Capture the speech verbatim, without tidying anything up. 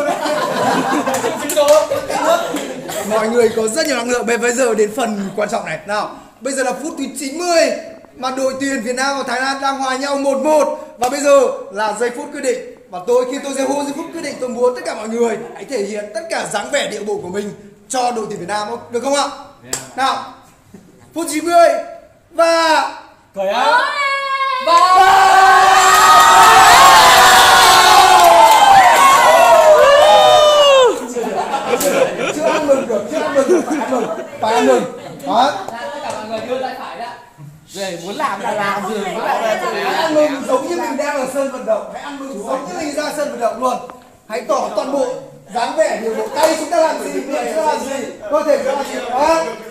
Mọi người có rất nhiều năng lượng. Bây giờ đến phần quan trọng này. Nào, bây giờ là phút thứ chín mươi mà đội tuyển Việt Nam và Thái Lan đang hòa nhau một một. Và bây giờ là giây phút quyết định. Và tôi khi tôi sẽ hô giây phút quyết định, tôi muốn tất cả mọi người hãy thể hiện tất cả dáng vẻ điệu bộ của mình cho đội tuyển Việt Nam, được không ạ? Nào, phút chín mươi và khởi áo. chưa ăn mừng được, chưa ăn mừng được, phải ăn mừng, phải ăn mừng. Đó. Tất cả mọi người đưa tay phải đã. Rồi muốn làm là làm rồi. Hãy ăn mừng giống như mình đang ở sân vận động, hãy ăn mừng giống như mình ra sân vận động luôn. Hãy tỏ toàn bộ dáng vẻ điều bộ tay chúng ta làm gì, miệng chúng ta làm gì, cơ thể chúng ta làm gì. Đó.